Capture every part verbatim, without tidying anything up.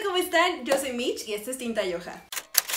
¿cómo están? Yo soy Mitch y esto es Tinta y Hoja.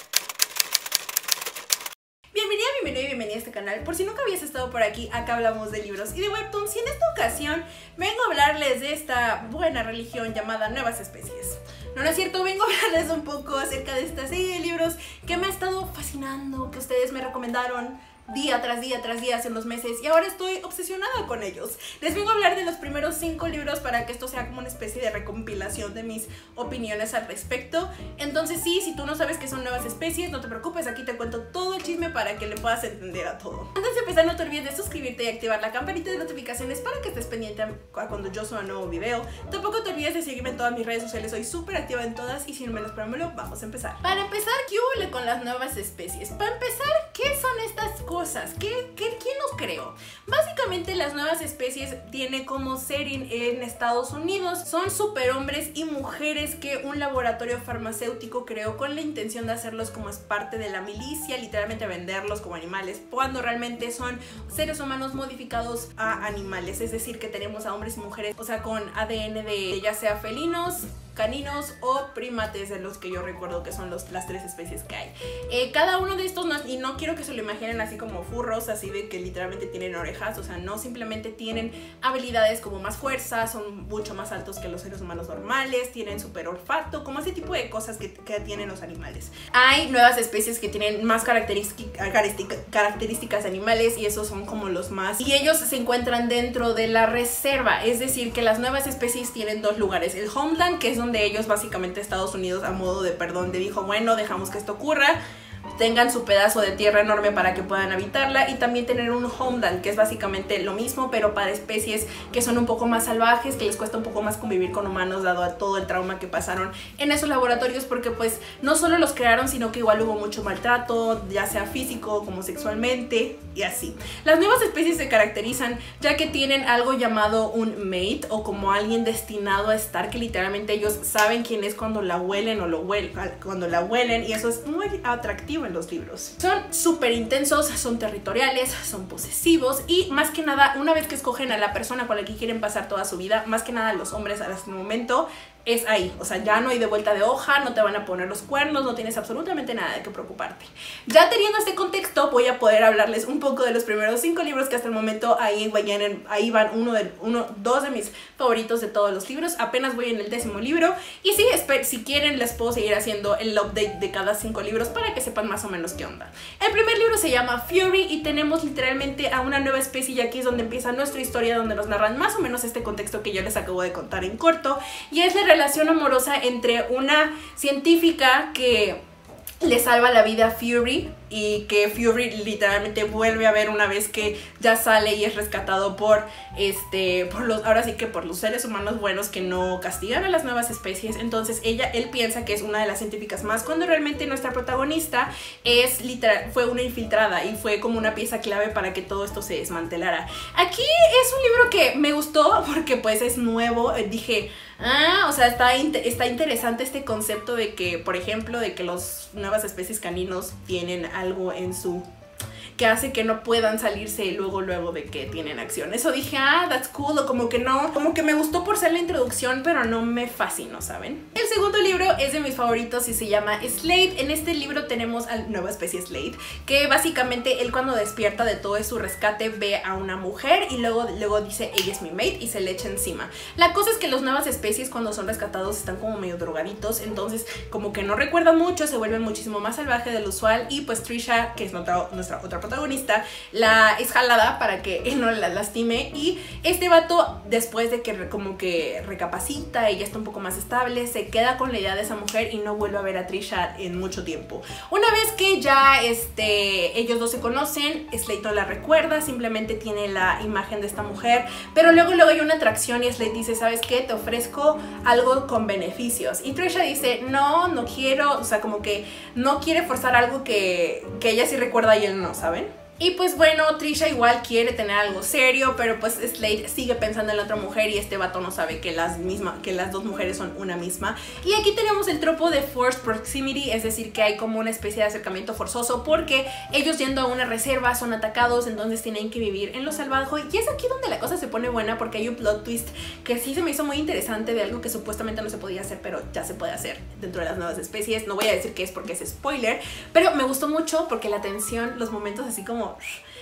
Bienvenida, bienvenida y bienvenida a este canal. Por si nunca habías estado por aquí, acá hablamos de libros y de webtoons, y en esta ocasión vengo a hablarles de esta buena religión llamada Nuevas Especies. No, no es cierto, vengo a hablarles un poco acerca de esta serie de libros que me ha estado fascinando, que ustedes me recomendaron día tras día tras día hace unos meses, y ahora estoy obsesionada con ellos. Les vengo a hablar de los primeros cinco libros para que esto sea como una especie de recompilación de mis opiniones al respecto. Entonces sí, si tú no sabes qué son Nuevas Especies, no te preocupes, aquí te cuento todo el chisme para que le puedas entender a todo. Antes de empezar, no te olvides de suscribirte y activar la campanita de notificaciones para que estés pendiente a cuando yo suba un nuevo video. Tampoco te olvides de seguirme en todas mis redes sociales, soy súper activa en todas, y sin menos preámbulo, vamos a empezar. Para empezar, ¿qué hubo con las Nuevas Especies? Para empezar, ¿qué son estas cosas? ¿Qué, qué, ¿Quién los creó? Básicamente, las Nuevas Especies tiene como setting en Estados Unidos. Son superhombres y mujeres que un laboratorio farmacéutico creó con la intención de hacerlos como es parte de la milicia, literalmente venderlos como animales, cuando realmente son seres humanos modificados a animales. Es decir, que tenemos a hombres y mujeres, o sea, con A D N de ya sea felinos, caninos o primates, de los que yo recuerdo que son los, las tres especies que hay. Eh, cada uno de estos, no, y no quiero que se lo imaginen así como furros, así de que literalmente tienen orejas, o sea, no, simplemente tienen habilidades como más fuerza, son mucho más altos que los seres humanos normales, tienen super olfato, como ese tipo de cosas que, que tienen los animales. Hay nuevas especies que tienen más características animales, y esos son como los más, y ellos se encuentran dentro de la reserva. Es decir, que las nuevas especies tienen dos lugares: el homeland, que es donde de ellos, básicamente Estados Unidos, a modo de perdón, le dijo, bueno, dejamos que esto ocurra, tengan su pedazo de tierra enorme para que puedan habitarla, y también tener un homeland, que es básicamente lo mismo, pero para especies que son un poco más salvajes, que les cuesta un poco más convivir con humanos dado a todo el trauma que pasaron en esos laboratorios, porque pues no solo los crearon, sino que igual hubo mucho maltrato, ya sea físico como sexualmente, y así. Las nuevas especies se caracterizan ya que tienen algo llamado un mate, o como alguien destinado a estar, que literalmente ellos saben quién es cuando la huelen o lo huelen, cuando la huelen, y eso es muy atractivo en los libros. Son súper intensos, son territoriales, son posesivos, y más que nada, una vez que escogen a la persona con la que quieren pasar toda su vida, más que nada los hombres hasta este momento, es ahí, o sea, ya no hay de vuelta de hoja, no te van a poner los cuernos, no tienes absolutamente nada de qué preocuparte. Ya teniendo este contexto, voy a poder hablarles un poco de los primeros cinco libros, que hasta el momento ahí, vayan, ahí van uno de, uno, dos de mis favoritos de todos los libros. Apenas voy en el décimo libro, y sí, si quieren les puedo seguir haciendo el update de cada cinco libros para que sepan más o menos qué onda. El primer libro se llama Fury, y tenemos literalmente a una nueva especie, y aquí es donde empieza nuestra historia, donde nos narran más o menos este contexto que yo les acabo de contar en corto, y es la relación amorosa entre una científica que le salva la vida a Fury, y que Fury literalmente vuelve a ver una vez que ya sale y es rescatado por este por los ahora sí que por los seres humanos buenos que no castigan a las nuevas especies. Entonces ella él piensa que es una de las científicas más, cuando realmente nuestra protagonista es literal fue una infiltrada y fue como una pieza clave para que todo esto se desmantelara. Aquí es un libro que me gustó porque pues es nuevo. Dije, ah, o sea, está, está interesante este concepto de que, por ejemplo, de que las nuevas especies caninos tienen algo en su que hace que no puedan salirse luego luego de que tienen acción. Eso dije, ah, that's cool, o como que no, como que me gustó por ser la introducción, pero no me fascinó, ¿saben? El segundo libro es de mis favoritos y se llama Slade. En este libro tenemos a la nueva especie Slade, que básicamente él, cuando despierta de todo su rescate, ve a una mujer y luego, luego dice, ella es mi mate, y se le echa encima. La cosa es que las nuevas especies, cuando son rescatados, están como medio drogaditos, entonces como que no recuerdan mucho, se vuelven muchísimo más salvaje del usual, y pues Trisha, que es nuestra, nuestra otra protagonista, la es jalada para que él no la lastime, y este vato, después de que como que recapacita y ya está un poco más estable, se queda con la idea de esa mujer y no vuelve a ver a Trisha en mucho tiempo. Una vez que ya este, ellos dos se conocen, Slade no la recuerda, simplemente tiene la imagen de esta mujer, pero luego luego hay una atracción, y Slade dice, ¿sabes qué? Te ofrezco algo con beneficios, y Trisha dice, no, no quiero, o sea, como que no quiere forzar algo que, que ella sí recuerda y él no, ¿saben? Y pues bueno, Trisha igual quiere tener algo serio, pero pues Slade sigue pensando en la otra mujer y este vato no sabe que las, misma, que las dos mujeres son una misma. Y aquí tenemos el tropo de forced proximity, es decir que hay como una especie de acercamiento forzoso porque ellos yendo a una reserva son atacados, entonces tienen que vivir en lo salvaje. Y es aquí donde la cosa se pone buena porque hay un plot twist que sí se me hizo muy interesante de algo que supuestamente no se podía hacer, pero ya se puede hacer dentro de las nuevas especies. No voy a decir qué es porque es spoiler, pero me gustó mucho porque la tensión, los momentos así como...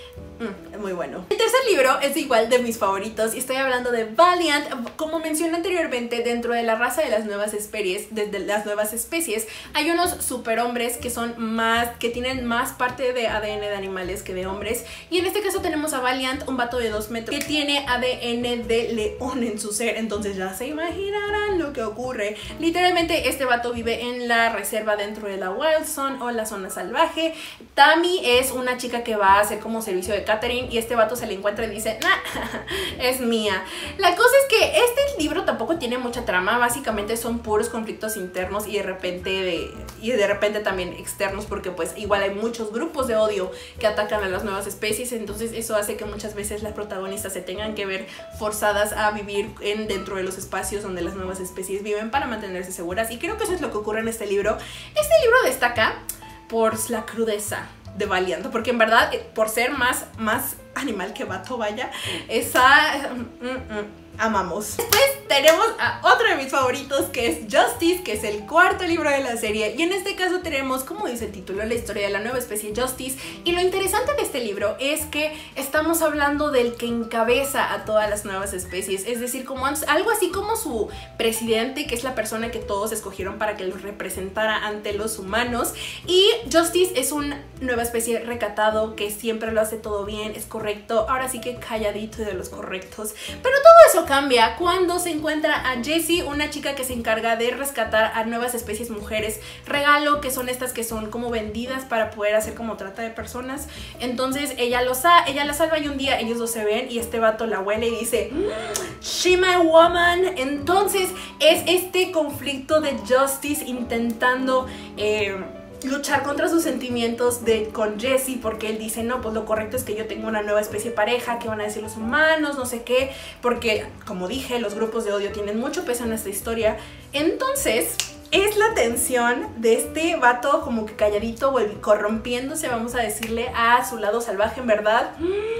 Mm, es muy bueno. El tercer libro es igual de mis favoritos y estoy hablando de Valiant. Como mencioné anteriormente, dentro de la raza de las nuevas especies, de, de las nuevas especies, hay unos superhombres que son más, que tienen más parte de A D N de animales que de hombres. Y en este caso tenemos a Valiant, un vato de dos metros que tiene A D N de león en su ser. Entonces ya se imaginarán lo que ocurre. Literalmente este vato vive en la reserva dentro de la Wild Zone o la zona salvaje. Tammy es una chica que va a hacer como servicio de catering y este vato se le encuentra y dice, nah, es mía. La cosa es que este libro tampoco tiene mucha trama, básicamente son puros conflictos internos y de repente de, y de repente también externos, porque pues igual hay muchos grupos de odio que atacan a las nuevas especies, entonces eso hace que muchas veces las protagonistas se tengan que ver forzadas a vivir en, dentro de los espacios donde las nuevas especies viven para mantenerse seguras, y creo que eso es lo que ocurre en este libro. Este libro destaca por la crudeza de Valiant, porque en verdad, por ser más, más animal que vato, vaya, esa... Mm, mm, amamos. Después tenemos a otro de mis favoritos, que es Justice, que es el cuarto libro de la serie, y en este caso tenemos, como dice el título, la historia de la nueva especie Justice. Y lo interesante de este libro es que estamos hablando del que encabeza a todas las nuevas especies, es decir, como algo así como su presidente, que es la persona que todos escogieron para que los representara ante los humanos. Y Justice es una nueva especie recatado, que siempre lo hace todo bien, es correcto, ahora sí que calladito de los correctos, pero todo eso cambia cuando se encuentra a Jessie, una chica que se encarga de rescatar a nuevas especies mujeres regalo, que son estas que son como vendidas para poder hacer como trata de personas. Entonces ella, los ha, ella la salva y un día ellos dos se ven y este vato la huele y dice, she my woman. Entonces es este conflicto de Justice intentando... Eh, luchar contra sus sentimientos de, con Jessie, porque él dice, no, pues lo correcto es que yo tenga una nueva especie de pareja, que van a decir los humanos, no sé qué, porque, como dije, los grupos de odio tienen mucho peso en esta historia. Entonces, es la tensión de este vato como que calladito, corrompiéndose, vamos a decirle, a su lado salvaje, en verdad.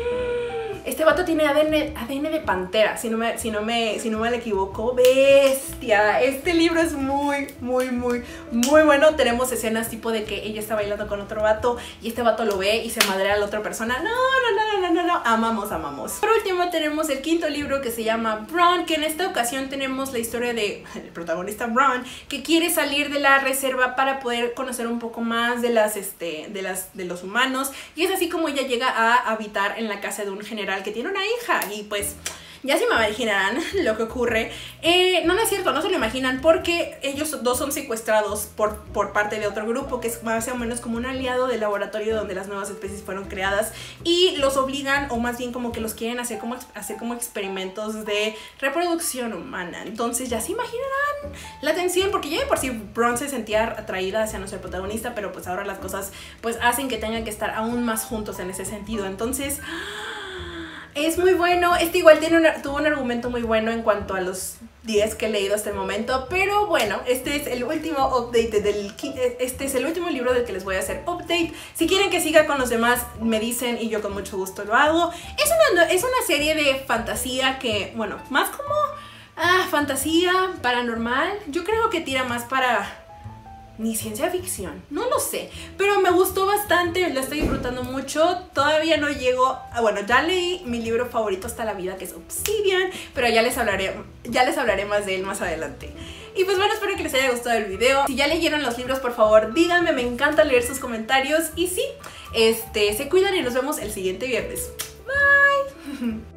Este vato tiene A D N, A D N de pantera, si no, me, si, no me, si no me equivoco. Bestia. Este libro es muy, muy, muy, muy bueno. Tenemos escenas tipo de que ella está bailando con otro vato y este vato lo ve y se madrea a la otra persona. No, no, no, no, no, no. Amamos, amamos. Por último tenemos el quinto libro, que se llama Bron, que en esta ocasión tenemos la historia de el protagonista Bron, que quiere salir de la reserva para poder conocer un poco más de, las, este, de, las, de los humanos. Y es así como ella llega a habitar en la casa de un general que tiene una hija, y pues ya se me imaginarán lo que ocurre. Eh, no, no es cierto, no se lo imaginan, porque ellos dos son secuestrados por, por parte de otro grupo que es más o menos como un aliado del laboratorio donde las nuevas especies fueron creadas, y los obligan, o más bien como que los quieren hacer como, hacer como experimentos de reproducción humana. Entonces ya se imaginarán la tensión, porque ya de por sí Bron se sentía atraída hacia nuestro protagonista, pero pues ahora las cosas pues hacen que tengan que estar aún más juntos en ese sentido. Entonces... es muy bueno. Este igual tiene una, tuvo un argumento muy bueno en cuanto a los diez que he leído hasta el momento. Pero bueno, este es el último update del... Este es el último libro del que les voy a hacer update. Si quieren que siga con los demás, me dicen y yo con mucho gusto lo hago. Es una, es una serie de fantasía que, bueno, más como... Ah, fantasía paranormal. Yo creo que tira más para... ni ciencia ficción, no lo sé, pero me gustó bastante, lo estoy disfrutando mucho. Todavía no llego, a, bueno, ya leí mi libro favorito hasta la vida, que es Obsidian, pero ya les hablaré, ya les hablaré más de él más adelante. Y pues bueno, espero que les haya gustado el video. Si ya leyeron los libros, por favor, díganme, me encanta leer sus comentarios. Y sí, este, se cuidan y nos vemos el siguiente viernes. Bye.